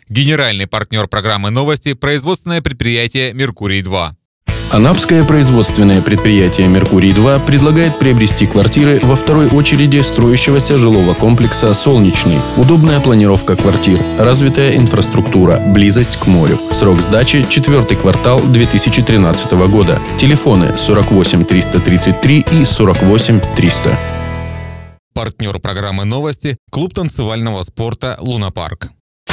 Генеральный партнер программы «Новости» – производственное предприятие «Меркурий-2». Анапское производственное предприятие «Меркурий-2» предлагает приобрести квартиры во второй очереди строящегося жилого комплекса «Солнечный». Удобная планировка квартир, развитая инфраструктура, близость к морю. Срок сдачи – 4-й квартал 2013 года. Телефоны 48 333 и 48 300. Партнер программы «Новости» – клуб танцевального спорта «Лунапарк».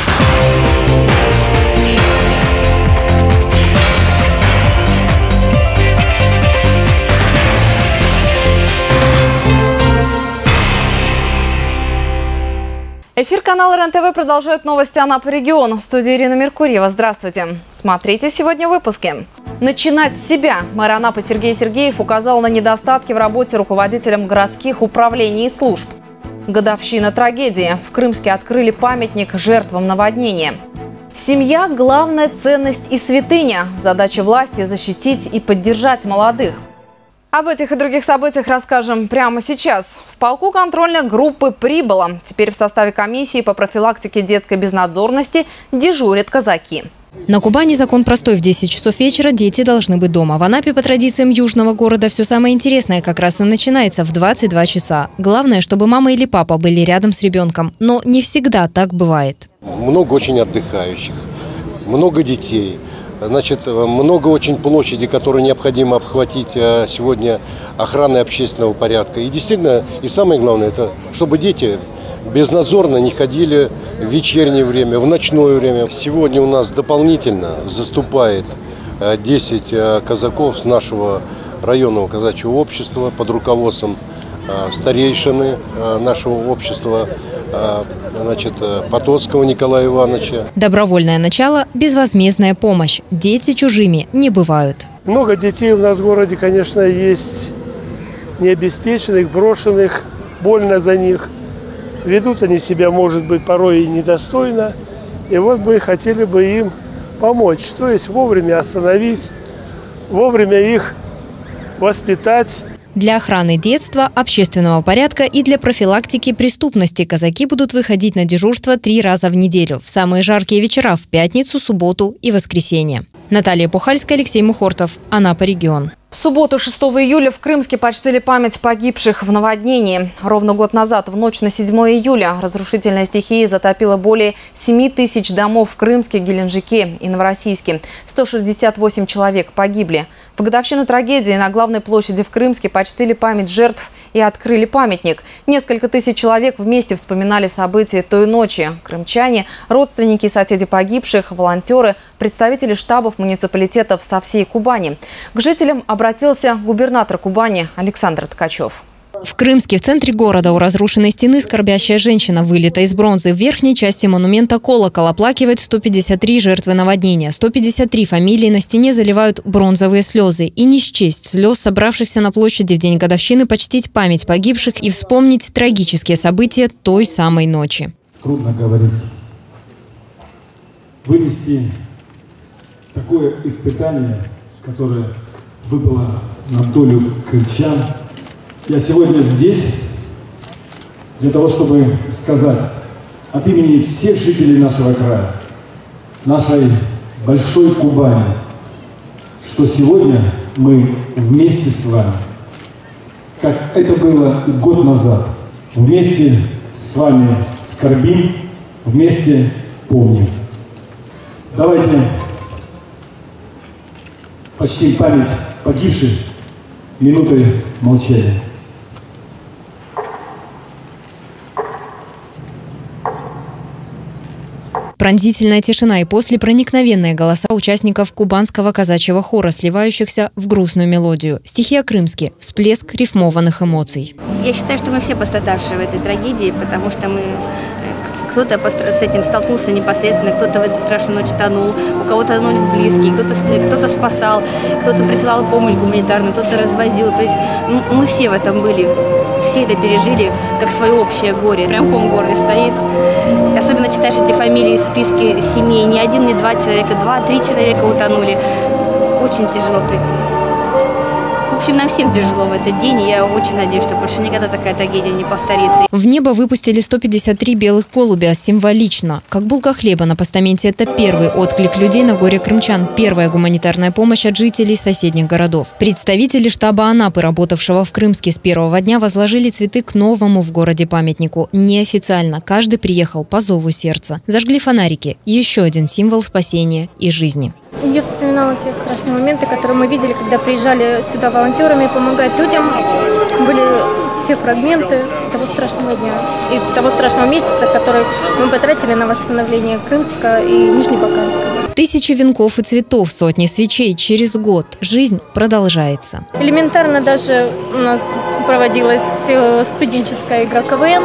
Эфир канала РЕН-ТВ продолжает новости Анапы регион. В студии Ирина Меркурьева. Здравствуйте. Смотрите сегодня в выпуске. Начинать с себя. Мэр Анапы Сергей Сергеев указал на недостатки в работе руководителям городских управлений и служб. Годовщина трагедии. В Крымске открыли памятник жертвам наводнения. Семья – главная ценность и святыня. Задача власти – защитить и поддержать молодых. Об этих и других событиях расскажем прямо сейчас. В полку контрольной группы прибыло. Теперь в составе комиссии по профилактике детской безнадзорности дежурят казаки. На Кубани закон простой: в 10 часов вечера дети должны быть дома. В Анапе по традициям южного города все самое интересное как раз и начинается в 22 часа. Главное, чтобы мама или папа были рядом с ребенком. Но не всегда так бывает. Много очень отдыхающих, много детей. Значит, много очень площади, которые необходимо обхватить сегодня охраной общественного порядка. И действительно, и самое главное, это чтобы дети безнадзорно не ходили в вечернее время, в ночное время. Сегодня у нас дополнительно заступает 10 казаков с нашего районного казачьего общества под руководством старейшины нашего общества, Потоцкого Николая Ивановича. Добровольное начало – безвозмездная помощь. Дети чужими не бывают. Много детей у нас в городе, конечно, есть необеспеченных, брошенных, больно за них. Ведут они себя, может быть, порой и недостойно. И вот мы хотели бы им помочь, то есть вовремя остановить, вовремя их воспитать. Для охраны детства, общественного порядка и для профилактики преступности казаки будут выходить на дежурство 3 раза в неделю. В самые жаркие вечера – в пятницу, субботу и воскресенье. Наталья Пухальская, Алексей Мухортов. Анапа регион. В субботу, 6 июля, в Крымске почтили память погибших в наводнении. Ровно год назад, в ночь на 7 июля, разрушительная стихия затопила более 7 тысяч домов в Крымске, Геленджике и Новороссийске. 168 человек погибли. В годовщину трагедии на главной площади в Крымске почтили память жертв и открыли памятник. Несколько тысяч человек вместе вспоминали события той ночи. Крымчане, родственники и соседи погибших, волонтеры, представители штабов муниципалитетов со всей Кубани. К жителям обратился губернатор Кубани Александр Ткачев. В Крымске, в центре города, у разрушенной стены скорбящая женщина, вылита из бронзы. В верхней части монумента колокол оплакивает 153 жертвы наводнения. 153 фамилии на стене заливают бронзовые слезы. И не счесть слез, собравшихся на площади в день годовщины, почтить память погибших и вспомнить трагические события той самой ночи. Трудно говорить. Вынести такое испытание, которое выпало на долю крымчан. Я сегодня здесь для того, чтобы сказать от имени всех жителей нашего края, нашей большой Кубани, что сегодня мы вместе с вами, как это было год назад, вместе с вами скорбим, вместе помним. Давайте почтим память погибших минутой молчания. Пронзительная тишина и после проникновенные голоса участников кубанского казачьего хора, сливающихся в грустную мелодию. Стихия «Крымский» – всплеск рифмованных эмоций. Я считаю, что мы все пострадавшие в этой трагедии, потому что кто-то с этим столкнулся непосредственно, кто-то в эту страшную ночь тонул, у кого-то тонулись близкие, кто-то спасал, кто-то присылал помощь гуманитарную, кто-то развозил. То есть мы все в этом были, все это пережили как свое общее горе. Прям ком в горле стоит. Особенно читаешь эти фамилии, списки семей. Не один, не два человека, 2-3 человека утонули. Очень тяжело. В общем, нам всем тяжело в этот день, и я очень надеюсь, что больше никогда такая трагедия не повторится. В небо выпустили 153 белых голубя. Символично. Как булка хлеба на постаменте – это первый отклик людей на горе крымчан, первая гуманитарная помощь от жителей соседних городов. Представители штаба Анапы, работавшего в Крымске с первого дня, возложили цветы к новому в городе памятнику. Неофициально. Каждый приехал по зову сердца. Зажгли фонарики. Еще один символ спасения и жизни. Я вспоминала те страшные моменты, которые мы видели, когда приезжали сюда волонтерами помогать людям. Были все фрагменты того страшного дня и того страшного месяца, который мы потратили на восстановление Крымска и Нижнебаканска. Тысячи венков и цветов, сотни свечей. Через год жизнь продолжается. Элементарно даже у нас проводилась студенческая игра КВН,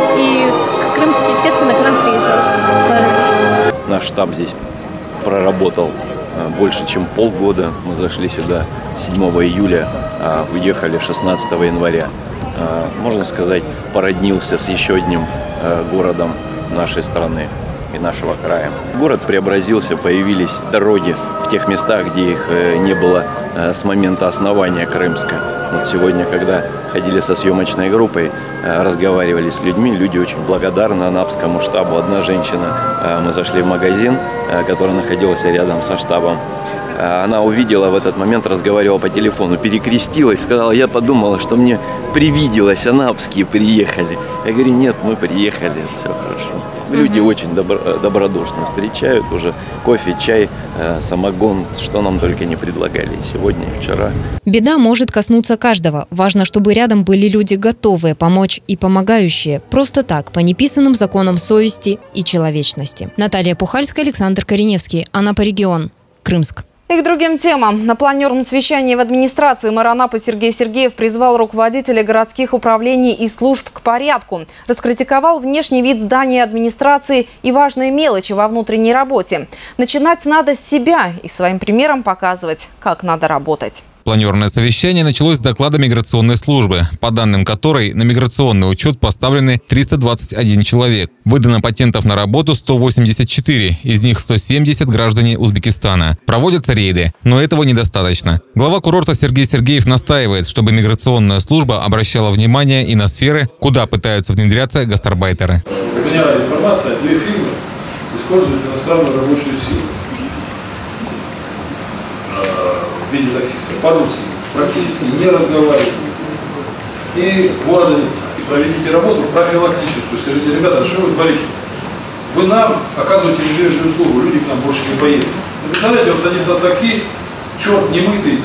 и Крымск, естественно, к нам приезжал. Славянск. Наш штаб здесь проработал больше, чем полгода. Мы зашли сюда 7 июля, а уехали 16 января. Можно сказать, породнился с еще одним городом нашей страны и нашего края. Город преобразился, появились дороги в тех местах, где их не было с момента основания Крымска. Вот сегодня, когда ходили со съемочной группой, разговаривали с людьми, люди очень благодарны Анапскому штабу. Одна женщина, мы зашли в магазин, который находился рядом со штабом. Она увидела в этот момент, разговаривала по телефону, перекрестилась, сказала: я подумала, что мне привиделось, анапские приехали. Я говорю: нет, мы приехали, все хорошо. Люди очень добродушно встречают, уже кофе, чай, самогон, что нам только не предлагали сегодня и вчера. Беда может коснуться каждого. Важно, чтобы рядом были люди, готовые помочь и помогающие. Просто так, по неписанным законам совести и человечности. Наталья Пухальская, Александр Кореневский. Анапа регион. Крымск. И к другим темам. На планерном совещании в администрации мэр Анапы Сергей Сергеев призвал руководителей городских управлений и служб к порядку. Раскритиковал внешний вид здания администрации и важные мелочи во внутренней работе. Начинать надо с себя и своим примером показывать, как надо работать. Планерное совещание началось с доклада миграционной службы, по данным которой на миграционный учет поставлены 321 человек. Выдано патентов на работу 184, из них 170 граждане Узбекистана. Проводятся рейды, но этого недостаточно. Глава курорта Сергей Сергеев настаивает, чтобы миграционная служба обращала внимание и на сферы, куда пытаются внедряться гастарбайтеры. У меня информация, 2 фирмы используют иностранную рабочую силу в виде таксистов, по-русски, практически не разговаривают. И вот они, проведите работу профилактическую, скажите: ребята, что вы творите? Вы нам оказываете медвежью услугу, люди к нам больше не поедут. Вы представляете, он садится в такси, черт немытый,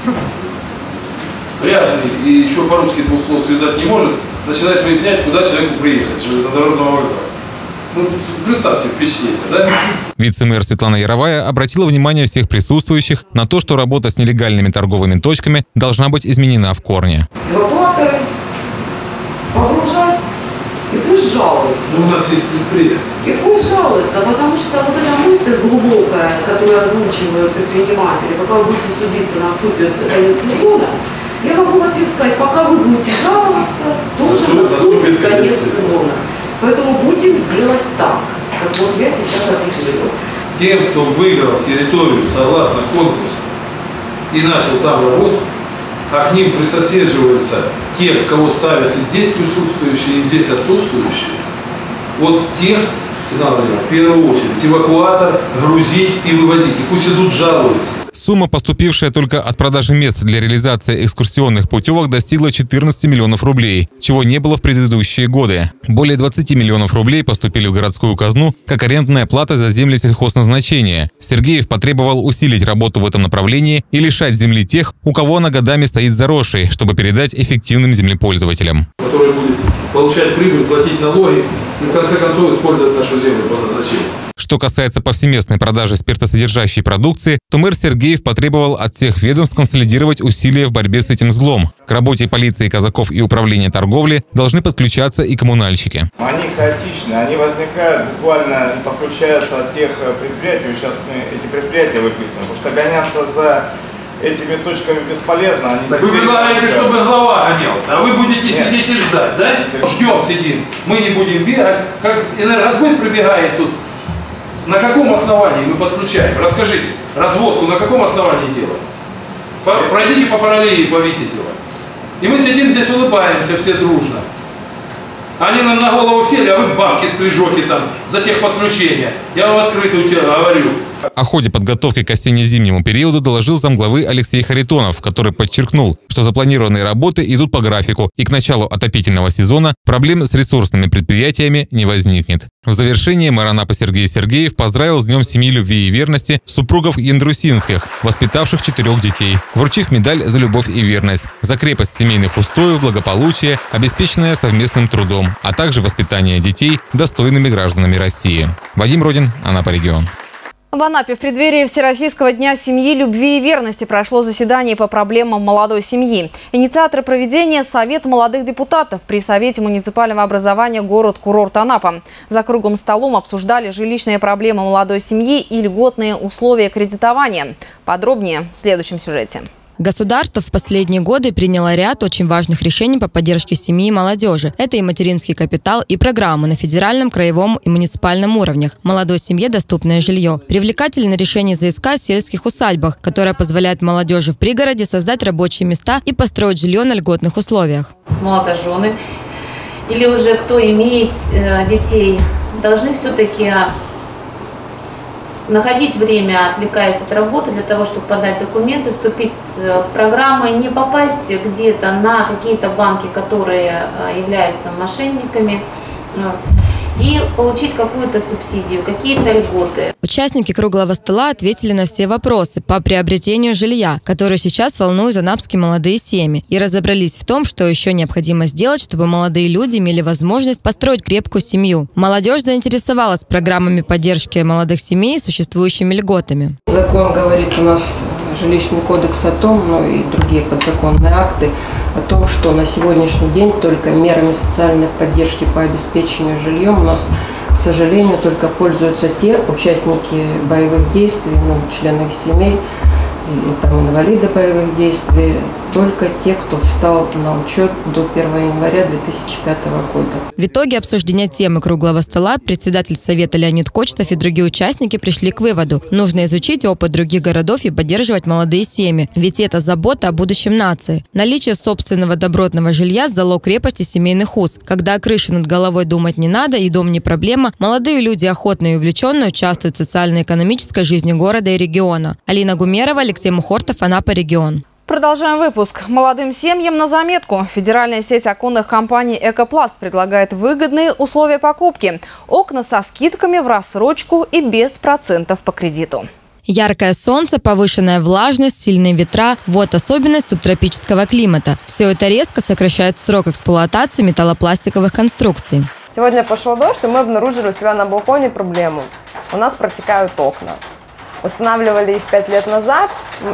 грязный, и еще по-русски 2 слов связать не может, начинает выяснять, куда человеку приехать, железнодорожного вокзала. Ну, представьте впечатление, да? Вице-мэр Светлана Яровая обратила внимание всех присутствующих на то, что работа с нелегальными торговыми точками должна быть изменена в корне. Эвакуаторы погружать и пусть жалуются. У нас есть предприятие. И пусть жалуются, потому что вот эта мысль глубокая, которую озвучивают предприниматели, пока вы будете судиться, наступит конец сезона, я могу в ответ сказать: пока вы будете жаловаться, тоже наступит конец сезона. Поэтому будем делать так, как вот я сейчас определила. Тем, кто выиграл территорию согласно конкурсу и начал там работать, а к ним присоседживаются те, кого ставят и здесь присутствующие, и здесь отсутствующие, вот тех, в первую очередь, эвакуатор грузить и вывозить. И пусть идут жалуются. Сумма, поступившая только от продажи мест для реализации экскурсионных путевок, достигла 14 миллионов рублей, чего не было в предыдущие годы. Более 20 миллионов рублей поступили в городскую казну как арендная плата за земли сельхозназначения. Сергеев потребовал усилить работу в этом направлении и лишать земли тех, у кого она годами стоит заросшей, чтобы передать эффективным землепользователям. Который будет получать прибыль, платить налоги и в конце концов использовать нашу землю по назначению. Что касается повсеместной продажи спиртосодержащей продукции, то мэр Сергеев потребовал от всех ведомств консолидировать усилия в борьбе с этим злом. К работе полиции, казаков и управления торговли должны подключаться и коммунальщики. Они хаотичны, они возникают буквально, подключаются от тех предприятий, сейчас эти предприятия выписаны, потому что гоняться за этими точками бесполезно. Вы предлагаете, чтобы глава гонялся, а вы будете сидеть и ждать, да? Ждем, сидим. Мы не будем бегать. Как энергосбыт прибегает тут. На каком основании мы подключаем? Расскажите, разводку на каком основании делаем? Пройдите по параллели по Витязево. И мы сидим здесь, улыбаемся все дружно. Они нам на голову сели, а вы бабки стрижете там за техподключение. Я вам открыто говорю. О ходе подготовки к осенне-зимнему периоду доложил замглавы Алексей Харитонов, который подчеркнул, что запланированные работы идут по графику и к началу отопительного сезона проблем с ресурсными предприятиями не возникнет. В завершение мэр Анапы Сергей Сергеев поздравил с Днем семьи, любви и верности супругов Яндрусинских, воспитавших 4 детей, вручив медаль за любовь и верность, за крепость семейных устоев, благополучие, обеспеченное совместным трудом, а также воспитание детей достойными гражданами России. Вадим Родин, Анапа регион. В Анапе в преддверии Всероссийского дня семьи, любви и верности прошло заседание по проблемам молодой семьи. Инициаторы проведения – Совет молодых депутатов при Совете муниципального образования город-курорт Анапа. За круглым столом обсуждали жилищные проблемы молодой семьи и льготные условия кредитования. Подробнее в следующем сюжете. Государство в последние годы приняло ряд очень важных решений по поддержке семьи и молодежи. Это и материнский капитал, и программы на федеральном, краевом и муниципальном уровнях. Молодой семье доступное жилье. Привлекательное решение ЗСК в сельских усадьбах, которое позволяет молодежи в пригороде создать рабочие места и построить жилье на льготных условиях. Молодожены или уже кто имеет детей, должны все-таки находить время, отвлекаясь от работы, для того, чтобы подать документы, вступить в программы, не попасть где-то на какие-то банки, которые являются мошенниками, и получить какую-то субсидию, какие-то льготы. Участники круглого стола ответили на все вопросы по приобретению жилья, которые сейчас волнуют анапские молодые семьи, и разобрались в том, что еще необходимо сделать, чтобы молодые люди имели возможность построить крепкую семью. Молодежь заинтересовалась программами поддержки молодых семей и существующими льготами. Закон говорит у нас, жилищный кодекс о том, ну и другие подзаконные акты, о том, что на сегодняшний день только мерами социальной поддержки по обеспечению жильем у нас, к сожалению, только пользуются те участники боевых действий, ну, члены их семей, и там инвалиды боевых действий, только те, кто встал на учет до 1 января 2005 года. В итоге обсуждения темы круглого стола председатель Совета Леонид Кочетов и другие участники пришли к выводу: нужно изучить опыт других городов и поддерживать молодые семьи, ведь это забота о будущем нации. Наличие собственного добротного жилья – залог крепости семейных уз. Когда о крыше над головой думать не надо и дом не проблема, молодые люди охотно и увлеченно участвуют в социально-экономической жизни города и региона. Алина Гумерова, Алексей Мухортов, Анапа регион. Продолжаем выпуск. Молодым семьям на заметку. Федеральная сеть оконных компаний «Экопласт» предлагает выгодные условия покупки. Окна со скидками в рассрочку и без процентов по кредиту. Яркое солнце, повышенная влажность, сильные ветра – вот особенность субтропического климата. Все это резко сокращает срок эксплуатации металлопластиковых конструкций. Сегодня пошел дождь, и мы обнаружили у себя на балконе проблему. У нас протекают окна. Устанавливали их 5 лет назад,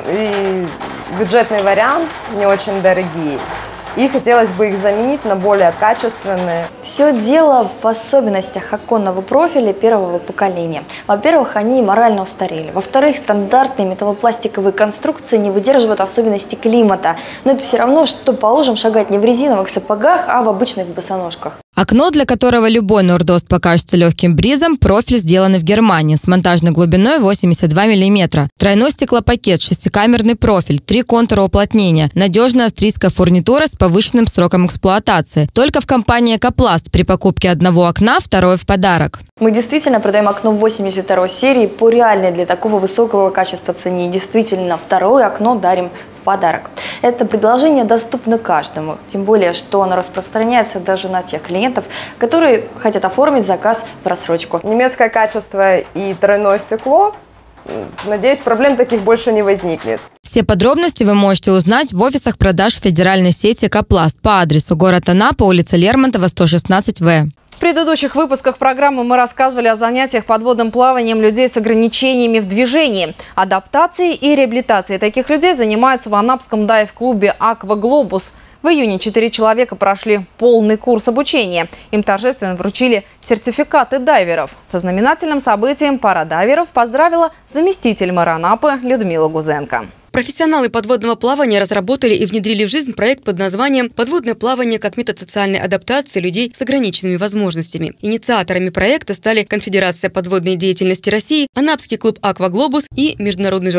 и бюджетный вариант, не очень дорогие. И хотелось бы их заменить на более качественные. Все дело в особенностях оконного профиля первого поколения. Во-первых, они морально устарели. Во-вторых, стандартные металлопластиковые конструкции не выдерживают особенностей климата. Но это все равно, что по лужам шагать не в резиновых сапогах, а в обычных босоножках. Окно, для которого любой нордост покажется легким бризом, профиль сделан в Германии с монтажной глубиной 82 мм. Тройной стеклопакет, шестикамерный профиль, 3 контура уплотнения, надежная австрийская фурнитура с повышенным сроком эксплуатации. Только в компании «Экопласт» при покупке одного окна второе в подарок. Мы действительно продаем окно 82 серии по реальной для такого высокого качества цене. И действительно, второе окно дарим в подарок. Это предложение доступно каждому, тем более, что оно распространяется даже на тех клиентов, которые хотят оформить заказ в рассрочку. Немецкое качество и тройное стекло. Надеюсь, проблем таких больше не возникнет. Все подробности вы можете узнать в офисах продаж федеральной сети «Экопласт» по адресу город Анапа, улица Лермонтова, 116В. В предыдущих выпусках программы мы рассказывали о занятиях подводным плаванием людей с ограничениями в движении. Адаптацией и реабилитацией таких людей занимаются в анапском дайв-клубе «Аква Глобус». В июне 4 человека прошли полный курс обучения. Им торжественно вручили сертификаты дайверов. Со знаменательным событием пара дайверов поздравила заместитель мэра Анапы Людмила Гузенко. Профессионалы подводного плавания разработали и внедрили в жизнь проект под названием «Подводное плавание как метод социальной адаптации людей с ограниченными возможностями». Инициаторами проекта стали Конфедерация подводной деятельности России, Анапский клуб «Аква Глобус» и международный журнал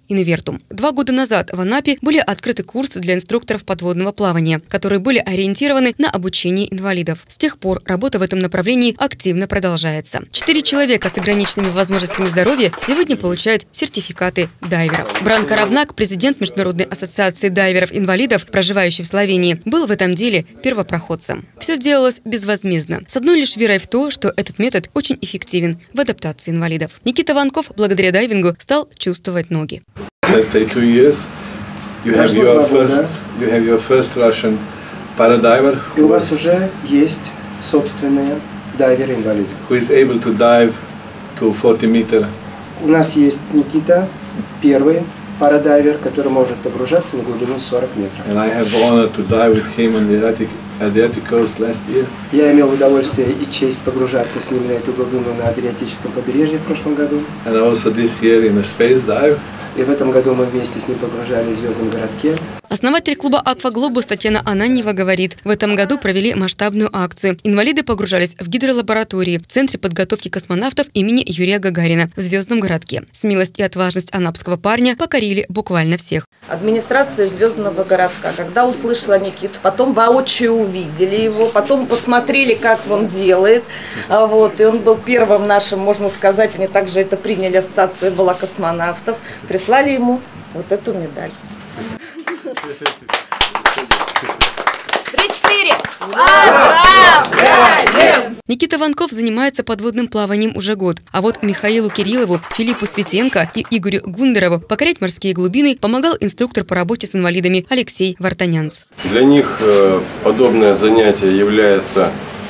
«Инвертум». 2 года назад в Анапе были открыты курсы для инструкторов подводного плавания, которые были ориентированы на обучение инвалидов. С тех пор работа в этом направлении активно продолжается. 4 человека с ограниченными возможностями здоровья сегодня получают сертификаты дайверов. Бранко Равнак, президент Международной ассоциации дайверов-инвалидов, проживающий в Словении, был в этом деле первопроходцем. Все делалось безвозмездно, с одной лишь верой в то, что этот метод очень эффективен в адаптации инвалидов. Никита Ванков благодаря дайвингу стал чувствовать ноги. Let's say 2 years, you have your first Russian paradiver. И у вас уже есть собственные дайверы-инвалиды. Who is able to dive to 40 meter. У нас есть Никита, первый парадайвер, который может погружаться на глубину 40 метров. And I have the honor to dive with him on the Adriatic coast last year. Я имел удовольствие и честь погружаться с ним на эту глубину на Адриатическом побережье в прошлом году. And also this year in a space dive. И в этом году мы вместе с ним погружались в звездном городке. Основатель клуба «Акваглобус» Татьяна Ананьева говорит, в этом году провели масштабную акцию. Инвалиды погружались в гидролаборатории в Центре подготовки космонавтов имени Юрия Гагарина в звездном городке. Смелость и отважность анапского парня покорили буквально всех. Администрация звездного городка, когда услышала Никиту, потом воочию увидели его, потом посмотрели, как он делает. Вот, и он был первым нашим, можно сказать, они также это приняли, ассоциация была космонавтов, прислали ему вот эту медаль. 3-4. Никита Ванков занимается подводным плаванием уже год. А вот Михаилу Кириллову, Филиппу Светенко и Игорю Гундерову покорять морские глубины помогал инструктор по работе с инвалидами Алексей Вартанянц. Для них подобное занятие является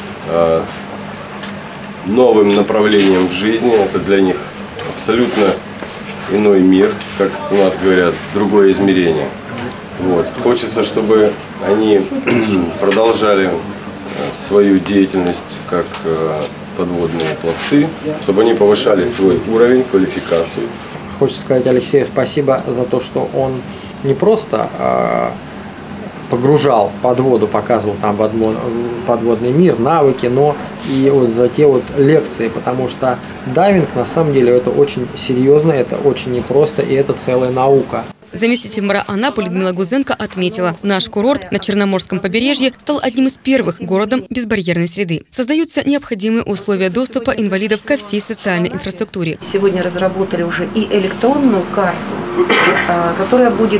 новым направлением в жизни. Это для них абсолютно иной мир, как у нас говорят, другое измерение. Вот. Хочется, чтобы они продолжали свою деятельность как подводные пловцы, чтобы они повышали свой уровень, квалификацию. Хочется сказать Алексею спасибо за то, что он не просто погружал под воду, показывал там подводный мир, навыки, но и вот за те вот лекции, потому что дайвинг на самом деле это очень серьезно, это очень непросто и это целая наука. Заместитель мэра Анапы Людмила Гузенко отметила, наш курорт на Черноморском побережье стал одним из первых городом безбарьерной среды. Создаются необходимые условия доступа инвалидов ко всей социальной инфраструктуре. Сегодня разработали уже и электронную карту, которая будет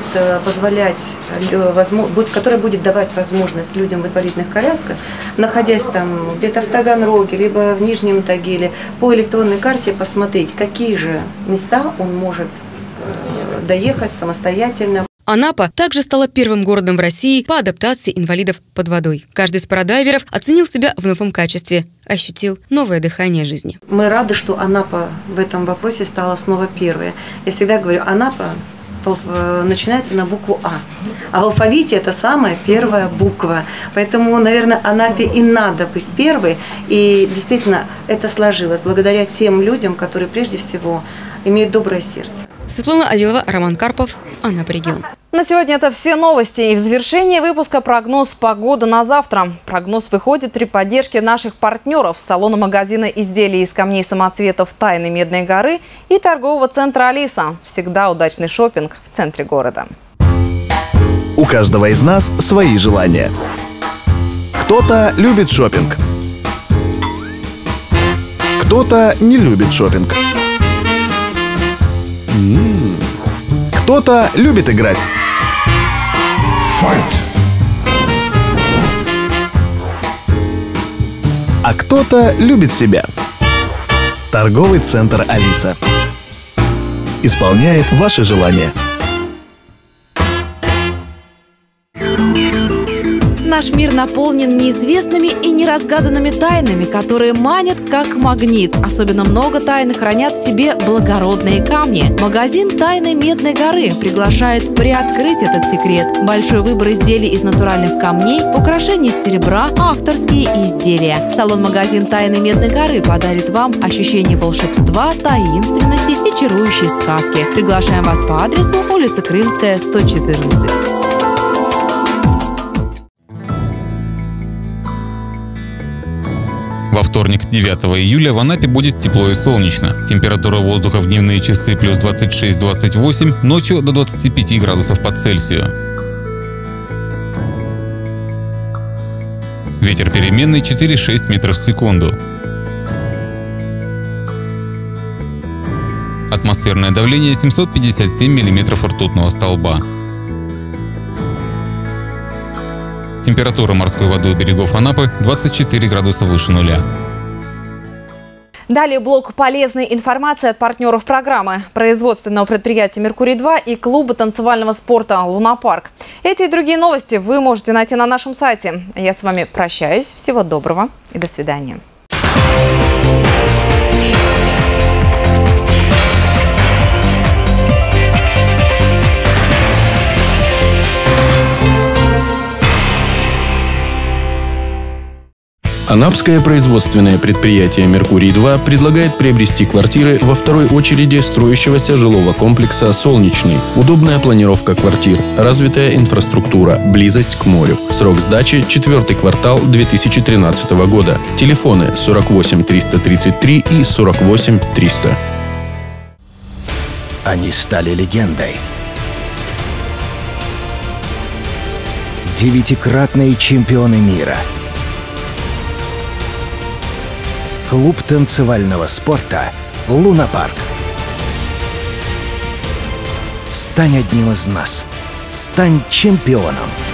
которая будет давать возможность людям в инвалидных колясках, находясь там где-то в Таганроге, либо в Нижнем Тагиле, по электронной карте посмотреть, какие же места он может доехать самостоятельно. Анапа также стала первым городом в России по адаптации инвалидов под водой. Каждый из парадайверов оценил себя в новом качестве, ощутил новое дыхание жизни. Мы рады, что Анапа в этом вопросе стала снова первой. Я всегда говорю, Анапа начинается на букву А. А в алфавите это самая первая буква. Поэтому, наверное, Анапе и надо быть первой. И действительно это сложилось благодаря тем людям, которые прежде всего имеют доброе сердце. Светлана Авилова, Роман Карпов, Анапа регион. На сегодня это все новости. И в завершении выпуска прогноз погоды на завтра. Прогноз выходит при поддержке наших партнеров салона-магазина изделий из камней самоцветов «Тайны Медной горы» и торгового центра «Алиса». Всегда удачный шопинг в центре города. У каждого из нас свои желания. Кто-то любит шопинг, кто-то не любит шопинг. Кто-то любит играть. А кто-то любит себя. Торговый центр «Алиса» исполняет ваши желания. Наш мир наполнен неизвестными и неразгаданными тайнами, которые манят как магнит. Особенно много тайн хранят в себе благородные камни. Магазин «Тайны Медной горы» приглашает приоткрыть этот секрет. Большой выбор изделий из натуральных камней, украшений из серебра, авторские изделия. Салон-магазин «Тайны Медной горы» подарит вам ощущение волшебства, таинственности и чарующей сказки. Приглашаем вас по адресу улица Крымская, 114. Во вторник вторник, 9 июля, в Анапе будет тепло и солнечно. Температура воздуха в дневные часы плюс 26-28, ночью до 25 градусов по Цельсию. Ветер переменный 4-6 метров в секунду. Атмосферное давление 757 миллиметров ртутного столба. Температура морской воды у берегов Анапы 24 градуса выше нуля. Далее блок полезной информации от партнеров программы производственного предприятия «Меркурий-2» и клуба танцевального спорта «Лунапарк». Эти и другие новости вы можете найти на нашем сайте. Я с вами прощаюсь. Всего доброго и до свидания. Анапское производственное предприятие «Меркурий-2» предлагает приобрести квартиры во второй очереди строящегося жилого комплекса «Солнечный». Удобная планировка квартир, развитая инфраструктура, близость к морю. Срок сдачи – 4-й квартал 2013 года. Телефоны 48 333 и 48 300. Они стали легендой. 9-кратные чемпионы мира. Клуб танцевального спорта «Лунапарк». Стань одним из нас. Стань чемпионом.